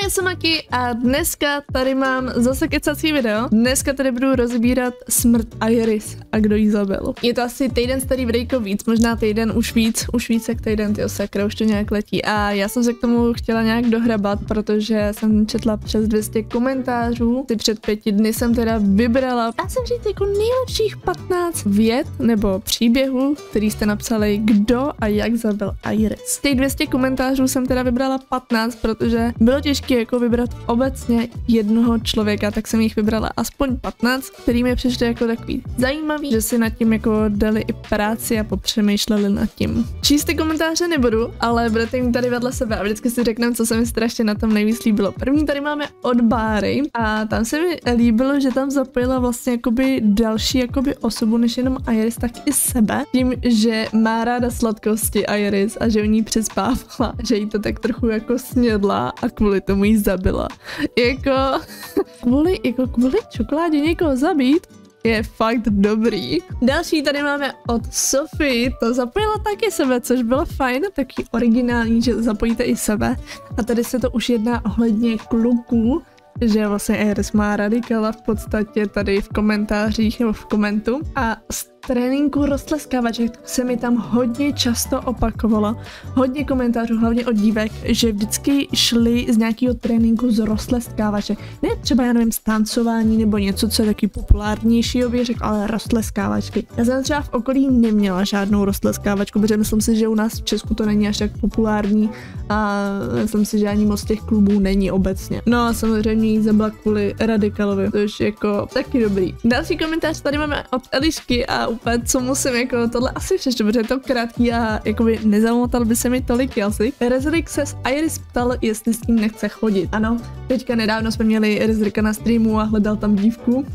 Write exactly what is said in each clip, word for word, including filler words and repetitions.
já jsem Maki a dneska tady mám zase kecací video. Dneska tady budu rozbírat smrt Iris a kdo jí zabil. Je to asi týden starý videjko víc, možná týden už víc, už víc jak týden, tyjo sakra, už to nějak letí. A já jsem se k tomu chtěla nějak dohrabat, protože jsem četla přes dvě stě komentářů. Ty před pěti dny jsem teda vybrala, dá se říct jako nejlepších patnáct vět nebo příběhů, který jste napsali, kdo a jak zabil Iris. Z těch dvě stě komentářů jsem teda vybrala patnáct, protože bylo těžké jako vybrat obecně jednoho člověka, tak jsem jich vybrala aspoň patnáct, který mi přišli jako takový zajímavý, že si nad tím jako dali i práci a popřemýšleli nad tím. Číst ty komentáře nebudu, ale budete jim tady vedle sebe a vždycky si řekneme, co se mi strašně na tom nejvíc líbilo. První tady máme od Báry a tam se mi líbilo, že tam zapojila vlastně jakoby další jakoby osobu než jenom Iris, tak i sebe, tím, že má ráda sladkosti Iris a že o ní přespávala, že jí to tak trochu jako snědla a kvůli tomu jí zabila. Jako kvůli, jako kvůli čokoládě někoho zabít je fakt dobrý. Další tady máme od Sofie, to zapojila taky sebe, což bylo fajn, taky originální, že zapojíte i sebe. A tady se to už jedná ohledně kluků, že vlastně Iris má radikala v podstatě tady v komentářích nebo v komentu. A z tréninku roztleskávaček se mi tam hodně často opakovalo. Hodně komentářů, hlavně od dívek, že vždycky šli z nějakého tréninku z roztleskávaček. Ne třeba, já nevím, z tancování nebo něco, co je taky populárnějšího, bych řekl, ale roztleskávačky. Já jsem třeba v okolí neměla žádnou roztleskávačku, protože myslím si, že u nás v Česku to není až tak populární a myslím si, že ani moc těch klubů není obecně. No a samozřejmě jí zabila kvůli radikalovi, což jako taky dobrý. Další komentář tady máme od Elišky a úplně, co musím jako tohle asi přečtu, protože je to krátký a jakoby nezamotal by se mi tolik jazyk. Rezrik se s Iris ptal, jestli s tím nechce chodit. Ano, teďka nedávno jsme měli Rezrika na streamu a hledal tam dívku.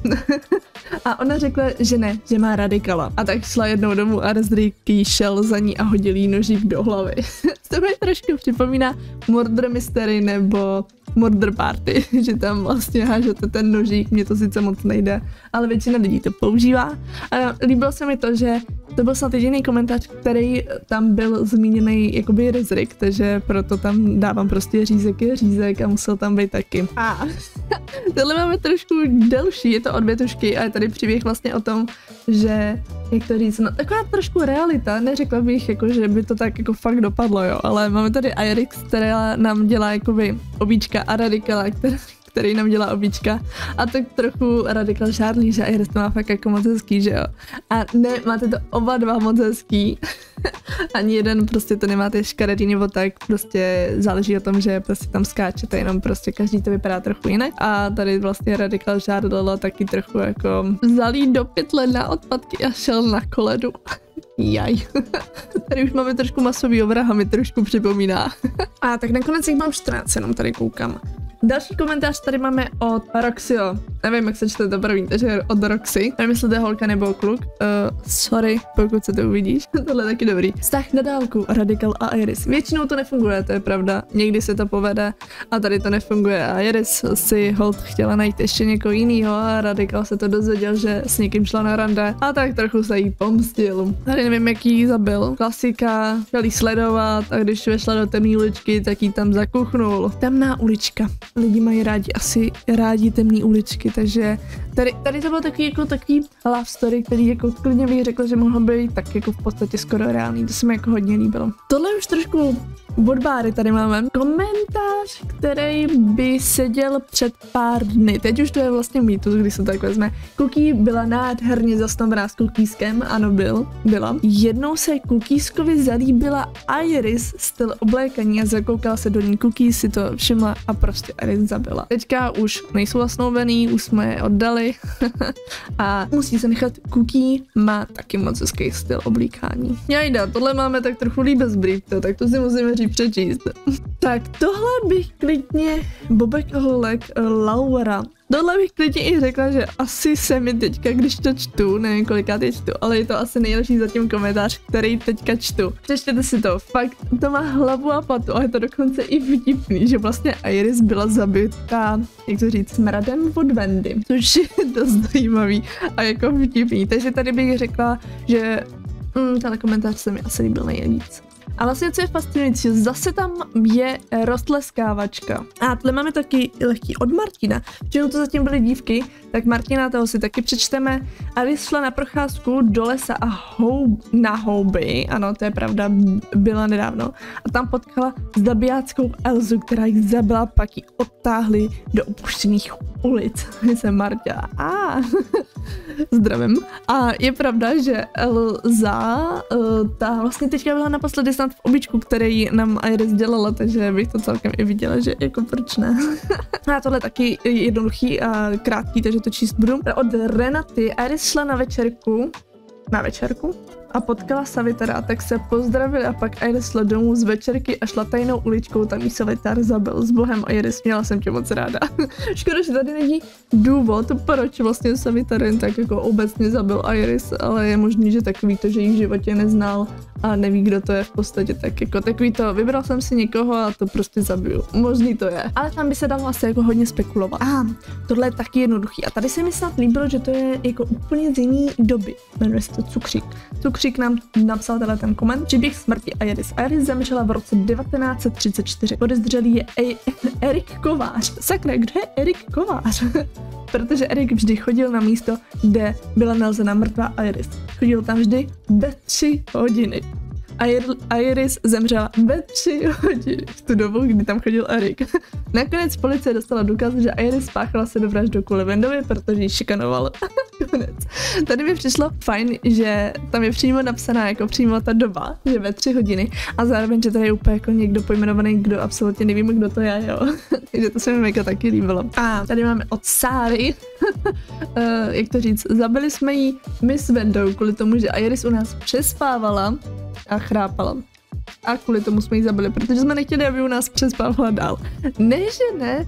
A ona řekla, že ne, že má radikala. A tak šla jednou domů a Rezrik jí šel za ní a hodil jí nožík do hlavy. To mi trošku připomíná Murder Mystery nebo Murder Party, že tam vlastně hážete ten nožík, mně to sice moc nejde, ale většina lidí to používá. A líbilo se mi to, že to byl snad jediný komentář, který tam byl zmíněný jakoby Rezrik, takže proto tam dávám prostě řízek je řízek a musel tam být taky. A tohle máme trošku delší, je to od větušky a je tady příběh vlastně o tom, že jak to říct, no taková trošku realita, neřekla bych jako, že by to tak jako fakt dopadlo, jo, ale máme tady Iris, která nám dělá jakoby obíčka a radikala, která který nám dělá obička a tak trochu radikal žádlí, že Iris to má fakt jako moc hezký, že jo. A ne, máte to oba dva moc hezký. Ani jeden prostě to nemáte škaredý nebo tak, prostě záleží o tom, že prostě tam skáčete, jenom prostě každý to vypadá trochu jinak. A tady vlastně radikal žádlilo taky trochu jako vzalí do pytle na odpadky a šel na koledu. Jaj. Tady už máme trošku masový vraha, mi trošku připomíná. A tak nakonec jich mám čtrnáct, jenom tady koukám. Další komentář tady máme od Roxio. Nevím, jak se čte to první, takže od Roxy. Nevím, jestli to je holka nebo kluk. Uh, sorry, pokud se to uvidíš. Tohle je taky dobrý. Vztah na dálku, Radikal a Iris. Většinou to nefunguje, to je pravda. Někdy se to povede a tady to nefunguje. A Iris si hold chtěla najít ještě někoho jiného a Radikal se to dozvěděl, že s někým šla na rande a tak trochu se jí pomstil. Tady nevím, jak jí zabil. Klasika, chtěl jí sledovat a když vešla do temné uličky, tak jí tam zakuchnul. Temná ulička. Lidi mají rádi, asi rádi temné uličky, takže tady, tady to bylo takový jako takový love story, který jako klidně bych řekla, že mohlo být tak jako v podstatě skoro reálný, to se mi jako hodně líbilo. Tohle už trošku od Báry tady máme komentář, který by seděl před pár dny. Teď už to je vlastně mýtus, když se tak vezme. Cookie byla nádherně zasnovená s Cookieskem, ano byl, byla. Jednou se Cookieskovi zalíbila Iris styl oblékaní a zakoukala se do ní. Cookie si to všimla a prostě Iris zabila. Teďka už nejsou zasnoubený, už jsme je oddali a musí se nechat. Cookie má taky moc hezký styl oblíkání. Jajda, tohle máme tak trochu líbezbrief, tak to si musíme říct přečíst. Tak tohle bych klidně Bobek a Holek Laura. Tohle bych klidně i řekla, že asi se mi teďka, když to čtu, nevím kolikrát je čtu, ale je to asi nejlepší zatím komentář, který teďka čtu. Přečtěte si to, fakt to má hlavu a patu a je to dokonce i vtipný, že vlastně Iris byla zabitá, jak to říct, smradem od Wendy, což je dost zajímavý a jako vtipný. Takže tady bych řekla, že mm, tenhle komentář se mi asi líbil nejvíc. A vlastně co je fascinující, zase tam je roztleskávačka. A tle máme taky lehký od Martina. Včera to zatím byly dívky, tak Martina toho si taky přečteme. Alice šla na procházku do lesa a houb, na houby, ano, to je pravda, byla nedávno. A tam potkala zabijáckou Elzu, která jich zabila, pak ji odtáhli do opuštěných ulic. Jsem Marta. A zdravím. A je pravda, že Elza, ta vlastně teďka byla naposledy snad v obličku, který nám Iris dělala, takže bych to celkem i viděla, že jako proč ne. A tohle taky jednoduchý a krátký, takže to číst budu. Od Renaty Iris šla na večerku, na večerku a potkala Savitera, tak se pozdravili a pak Iris šla domů z večerky a šla tajnou uličkou, tam jí Savitar zabil. S bohem Iris, měla jsem tě moc ráda. Škoda, že tady není důvod, proč vlastně Savitar jen tak jako obecně zabil Iris, ale je možný, že takový to, že jí v životě neznal a neví, kdo to je v podstatě, tak jako takový to, vybral jsem si někoho a to prostě zabiju. Možný to je. Ale tam by se dalo asi jako hodně spekulovat. A tohle je taky jednoduchý. A tady se mi snad líbilo, že to je jako úplně z jiný doby. Jmenuje se to Cukřík. Cukřík nám napsal tenhle ten koment. Příběh smrti Iris. Iris zemřela v roce devatenáct set třicet čtyři. Podezřelý je e- Erik Kovář. Sakra, kdo je Erik Kovář? Protože Erik vždy chodil na místo, kde byla nalezena mrtvá Iris. Chodil tam vždy ve tři hodiny. Iris zemřela ve tři hodiny v tu dobu, kdy tam chodil Erik. Nakonec policie dostala důkaz, že Iris spáchala sebevraždu kvůli Wendovi, protože ji šikanoval. Konec. Tady mi přišlo fajn, že tam je přímo napsaná jako přímo ta doba, že ve tři hodiny a zároveň, že tady je úplně jako někdo pojmenovaný, kdo absolutně nevím, kdo to je, jo. Takže to se mi mega taky líbilo. A tady máme od Sáry, uh, jak to říct, zabili jsme jí my s Wendou kvůli tomu, že Iris u nás přespávala a chrápala. A kvůli tomu jsme ji zabili, protože jsme nechtěli, aby u nás přespávala dál. Ne, že ne,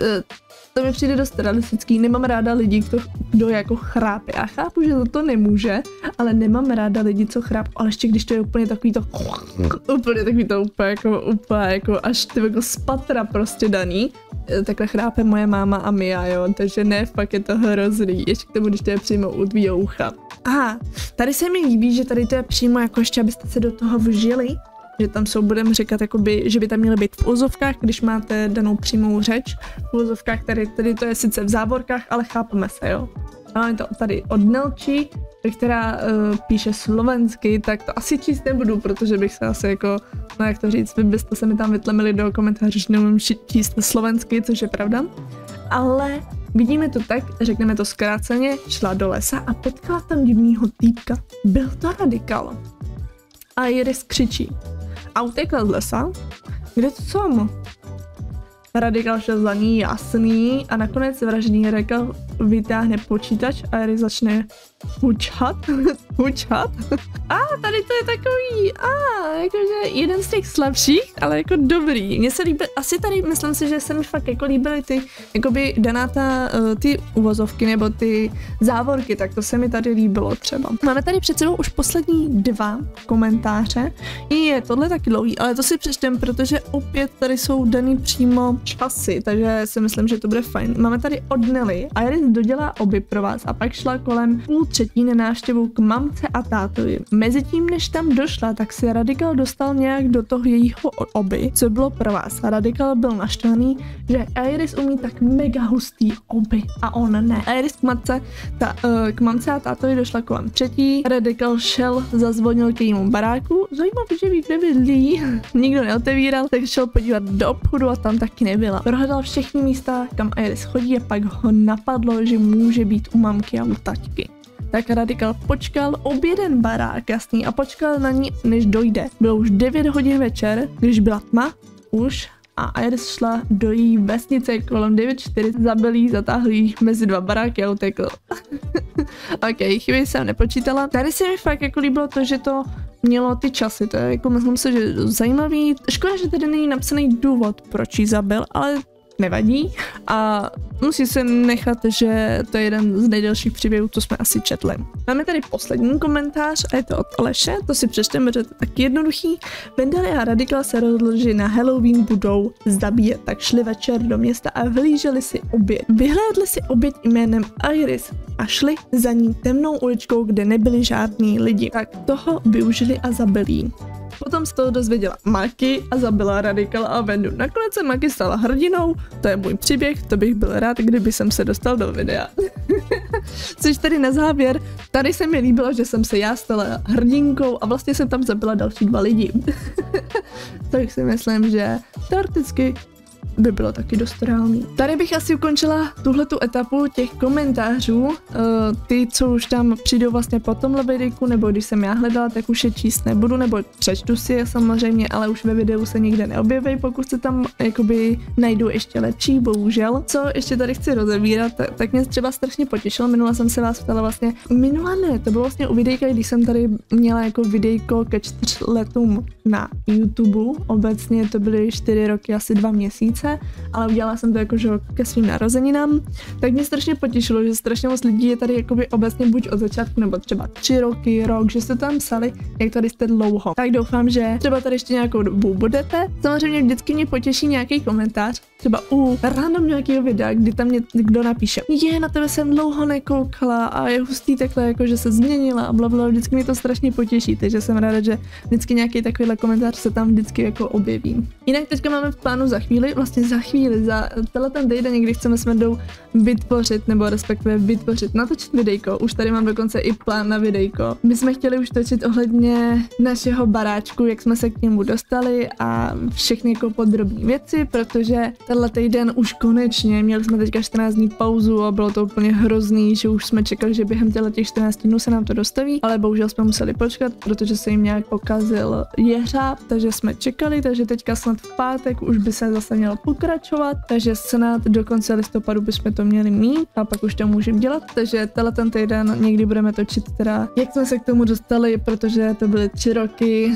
to mi přijde dost realistický, nemám ráda lidi, kdo, kdo jako chrápe. Já chápu, že za to nemůže, ale nemám ráda lidi, co chrápou, ale ještě když to je úplně takový to, úplně takový to úplně jako, úplně jako až ty jako z patra prostě daný, takhle chrápe moje máma a Mia, jo, takže ne, fakt je to hrozný, ještě k tomu, když to je přímo u tvýho ucha. Aha, tady se mi líbí, že tady to je přímo jako ještě, abyste se do toho vžili, že tam jsou, budeme říkat, jakoby, že by tam měly být v úzovkách, když máte danou přímou řeč. V úzovkách tady, tady to je sice v závorkách, ale chápeme se, jo. Máme to tady od Nelčí, která uh, píše slovensky, tak to asi číst nebudu, protože bych se asi jako, no jak to říct, vy byste se mi tam vytlemili do komentářů, že neumím číst slovensky, což je pravda. Ale vidíme to tak, řekneme to zkráceně, šla do lesa a potkala tam divnýho týpka. Byl to radikál. A Iris křičí. A utekla z lesa. Kde to co? Radikál šel za ní, jasný, a nakonec vražedný radikál vytáhne počítač a Iris začne hučat, hučat. A tady to je takový, a jakože jeden z těch slabších, ale jako dobrý. Mně se líbí, asi tady myslím si, že se mi fakt jako líbily ty, jakoby daná ta, ty uvozovky nebo ty závorky, tak to se mi tady líbilo třeba. Máme tady před sebou už poslední dva komentáře. Je tohle taky dlouhý, ale to si přečtem, protože opět tady jsou daný přímo časy, takže si myslím, že to bude fajn. Máme tady od Nelly. Iris dodělá oby pro vás a pak šla kolem půl třetí na návštěvu k mamce a tátovi. Mezitím, než tam došla, tak si Radikál dostal nějak do toho jejího oby, co bylo pro vás. A Radikál byl naštvaný, že Iris umí tak mega hustý oby a on ne. Iris k matce, ta, uh, k mamce a tátovi došla kolem třetí. Radikál šel, zazvonil k jejímu baráku. Zajímavé, že ví, kde bydlí. Nikdo neotevíral, tak šel podívat do obchodu a tam taky nebyla. Prohledal všechny místa, kam Iris chodí a pak ho napadlo, že může být u mamky a u taťky. Tak Radikál počkal ob jeden barák, jasný, a počkal na ní, než dojde. Bylo už devět hodin večer, když byla tma, už, a Iris šla do její vesnice kolem devět čtyři, zabil jí, zatáhl jí mezi dva baráky a utekl. Ok, chyby jsem nepočítala. Tady se mi fakt jako líbilo to, že to mělo ty časy, to je jako myslím si, že zajímavý. Škoda, že tady není napsaný důvod, proč jí zabil, ale nevadí a musí se nechat, že to je jeden z nejdelších příběhů, co jsme asi četli. Máme tady poslední komentář a je to od Aleše, to si přečteme, že to je tak jednoduchý. Wendell a Radikál se rozhodli, že na Halloween budou zabíjet, tak šli večer do města a vyhlíželi si oběť. Vyhlédli si oběť jménem Iris a šli za ní temnou uličkou, kde nebyli žádní lidi. Tak toho využili a zabili. Potom se toho dozvěděla Maki a zabila Radikala a Vendu. Nakonec se Maki stala hrdinou, to je můj příběh, to bych byl rád, kdyby jsem se dostal do videa. Což tady na závěr, tady se mi líbilo, že jsem se já stala hrdinkou a vlastně jsem tam zabila další dva lidi. Tak si myslím, že teoreticky by bylo taky dost reálný. Tady bych asi ukončila tuhletu etapu těch komentářů. Uh, ty, co už tam přijdou vlastně po tomhle videjku, nebo když jsem já hledala, tak už je číst nebudu, nebo přečtu si je samozřejmě, ale už ve videu se nikde neobjeví, pokud se tam jakoby najdu ještě lepší, bohužel. Co ještě tady chci rozebírat, tak, tak mě třeba strašně potěšilo. Minule jsem se vás ptala vlastně, minule ne, to bylo vlastně u videjka, když jsem tady měla jako videjko ke čtyř letům na YouTube. Obecně to byly čtyři roky, asi dva měsíce. Ale udělala jsem to jako, že ke svým narozeninám, tak mě strašně potěšilo, že strašně moc lidí je tady jakoby obecně buď od začátku, nebo třeba tři roky, rok, že jste tam psali, jak tady jste dlouho. Tak doufám, že třeba tady ještě nějakou dobu budete. Samozřejmě vždycky mě potěší nějaký komentář, třeba u random nějakého videa, kdy tam někdo napíše, je, na tebe jsem dlouho nekoukala a je hustý takhle, jako že se změnila a blablabla, vždycky mě to strašně potěší, takže jsem ráda, že vždycky nějaký takovýhle komentář se tam vždycky jako objeví. Jinak teďka máme v plánu za chvíli, vlastně za chvíli, za tenhle ten týden někdy chceme s Vendou vytvořit, nebo respektive vytvořit, natočit videjko, už tady mám dokonce i plán na videjko. My jsme chtěli už točit ohledně našeho baráčku, jak jsme se k němu dostali a všechny jako podrobné věci, protože tenhle týden už konečně, měli jsme teďka čtrnáct dní pauzu a bylo to úplně hrozný, že už jsme čekali, že během těch čtrnácti dnů se nám to dostaví, ale bohužel jsme museli počkat, protože se jim nějak pokazil jeřáb, takže jsme čekali, takže teďka snad v pátek už by se zase mělo pokračovat, takže snad do konce listopadu bychom to měli mít a pak už to můžeme dělat, takže tenhle ten týden někdy budeme točit teda, jak jsme se k tomu dostali, protože to byly tři roky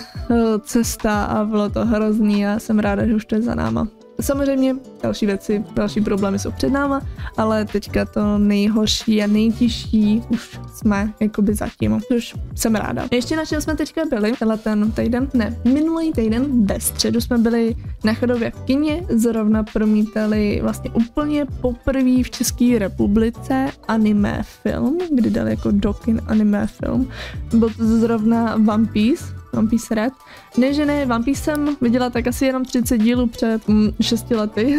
cesta a bylo to hrozný a jsem ráda, že už to je za náma. Samozřejmě další věci, další problémy jsou před náma, ale teďka to nejhorší a nejtěžší už jsme jakoby zatím, což jsem ráda. Ještě na čem jsme teďka byli, tenhle ten týden, ne, minulý týden ve středu jsme byli na Chodově v kině, zrovna promítali vlastně úplně poprvé v České republice anime film, kdy dali jako do kin anime film. Byl to zrovna One Piece, One Piece Red. Ne, že ne, One Piece jsem viděla tak asi jenom třicet dílů před mm, šesti lety,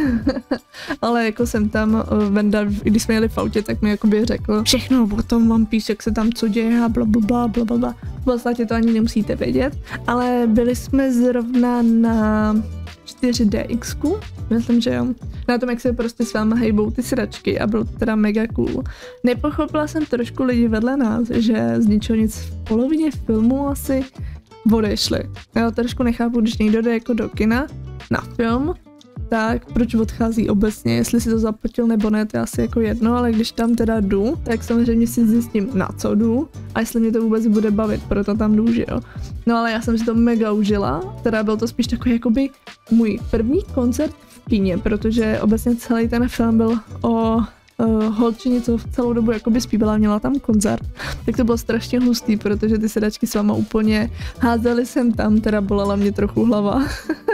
ale jako jsem tam, Venda, když jsme jeli v autě, tak mi jakoby řekl všechno o tom One Piece, jak se tam co děje a blablabla, blablabla. V podstatě to ani nemusíte vědět, ale byli jsme zrovna na čtyři D X ku, myslím, že jo. Na tom, jak se prostě s váma hejbou ty sedačky a bylo to teda mega cool. Nepochopila jsem trošku lidi vedle nás, že z ničeho nic v polovině filmu asi odešli. Já trošku nechápu, když někdo jde jako do kina na film, tak proč odchází obecně, jestli si to zaplatil nebo ne, to je asi jako jedno, ale když tam teda jdu, tak samozřejmě si zjistím, na co jdu a jestli mě to vůbec bude bavit, proto tam jdu, že jo. No ale já jsem si to mega užila, teda byl to spíš takový jakoby můj první koncert v kině, protože obecně celý ten film byl o Uh, holčině, co v celou dobu jakoby zpívala, měla tam koncert, tak to bylo strašně hustý, protože ty sedačky s váma úplně házely sem tam, teda bolela mě trochu hlava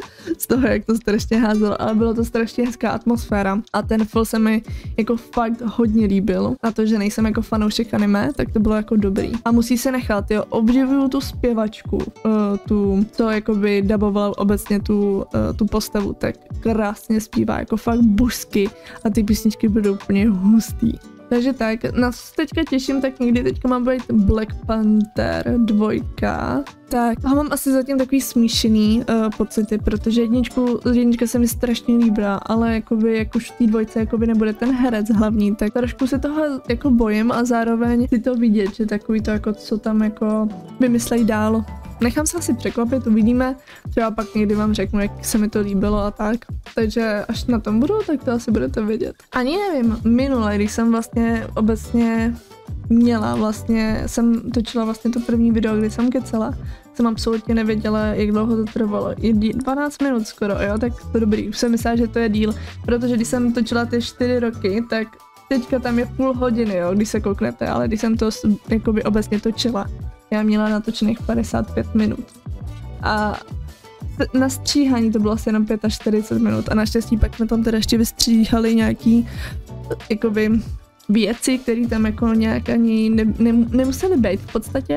z toho, jak to strašně házelo, ale bylo to strašně hezká atmosféra a ten film se mi jako fakt hodně líbil a to, že nejsem jako fanoušek anime, tak to bylo jako dobrý. A musí se nechat, jo, obdivuju tu zpěvačku, uh, tu, co jakoby dabovala obecně tu, uh, tu postavu, tak krásně zpívá, jako fakt božsky a ty písničky budou úplně hustý. Takže tak, na co se teďka těším, tak někdy teďka má být Black Panther dvojka. Tak, ho mám asi zatím takový smíšený uh, pocity, protože jedničku, jednička se mi strašně líbila, ale jakoby, jak už v té dvojce jakoby nebude ten herec hlavní, tak trošku se toho jako bojím a zároveň si to vidět, že takový to jako, co tam jako vymyslejí dál. Nechám se asi překvapit, uvidíme, třeba pak někdy vám řeknu, jak se mi to líbilo a tak, takže až na tom budu, tak to asi budete vědět. Ani nevím, minule, když jsem vlastně obecně měla, vlastně jsem točila vlastně to první video, kdy jsem kecela, jsem absolutně nevěděla, jak dlouho to trvalo, je dvanáct minut skoro, jo, tak to dobrý, už jsem myslela, že to je díl, protože když jsem točila ty čtyři roky, tak teďka tam je půl hodiny, jo, když se kouknete, ale když jsem to jakoby obecně točila, já měla natočených padesát pět minut. A na stříhání to bylo asi jenom čtyřicet pět minut a naštěstí pak jsme tam teda ještě vystříhali nějaký jakoby věci, které tam jako nějak ani ne, ne, nemusely být v podstatě.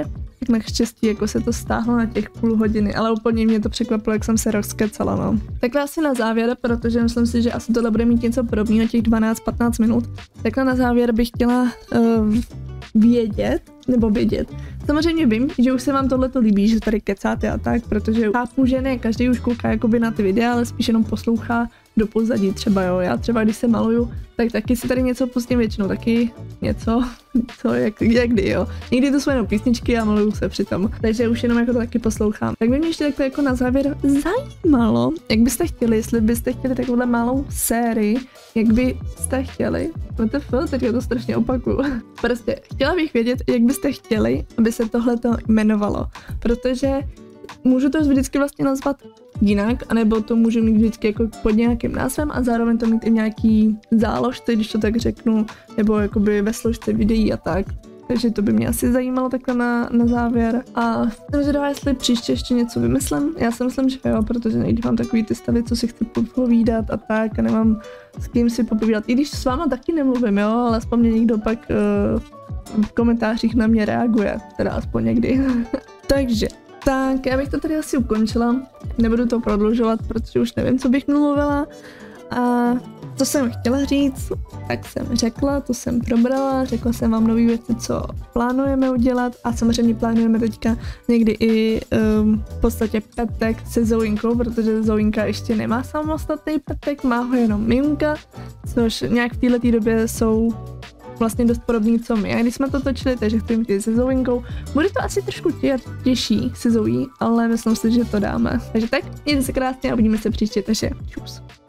tak naštěstí jako se to stáhlo na těch půl hodiny, ale úplně mě to překvapilo, jak jsem se rozkecala, no. Takhle asi na závěr, protože myslím si, že asi tohle bude mít něco podobného, těch dvanáct patnáct minut. Takhle na závěr bych chtěla uh, vědět, nebo vědět. Samozřejmě vím, že už se vám tohleto líbí, že tady kecáte a tak, protože chápu, že ne každý už kouká jakoby na ty videa, ale spíš jenom poslouchá do pozadí třeba, jo. Já třeba, když se maluju, tak taky si tady něco pustím, většinou taky něco, co, jak, jak kdy, jo. Někdy to jsou jenom písničky a maluju se přitom, takže už jenom jako to taky poslouchám. Tak by mě ještě takhle jako na závěr zajímalo, jak byste chtěli, jestli byste chtěli takovouhle malou sérii, jak byste chtěli, W T F, teď to strašně opakuju. Prostě chtěla bych vědět, jak byste chtěli, aby se tohleto jmenovalo, protože můžu to vždycky vlastně nazvat jinak, anebo to můžu mít vždycky jako pod nějakým názvem a zároveň to mít i nějaký záložce, když to tak řeknu, nebo jakoby ve složce videí a tak. Takže to by mě asi zajímalo takhle na, na závěr. A jsem zvědavá, jestli příště ještě něco vymyslím. Já si myslím, že jo, protože někdy mám takový ty stavy, co si chci popovídat a tak a nemám s kým si popovídat. I když s váma taky nemluvím, jo, ale aspoň mě někdo pak uh, v komentářích na mě reaguje, teda aspoň někdy. Takže tak, já bych to tady asi ukončila, nebudu to prodlužovat, protože už nevím, co bych mluvila. A co jsem chtěla říct, tak jsem řekla, to jsem probrala, řekla jsem vám nové věci, co plánujeme udělat a samozřejmě plánujeme teďka někdy i um, v podstatě petek se Zoinkou, protože Zoinka ještě nemá samostatný petek, má ho jenom Mimka, což nějak v této době jsou vlastně dost podobný, co my. A když jsme to točili, takže chci mít se Zoinkou. Bude to asi trošku tě, těžší se Zoí, ale myslím si, že to dáme. Takže tak, mějte se krásně a uvidíme se příště, takže čus.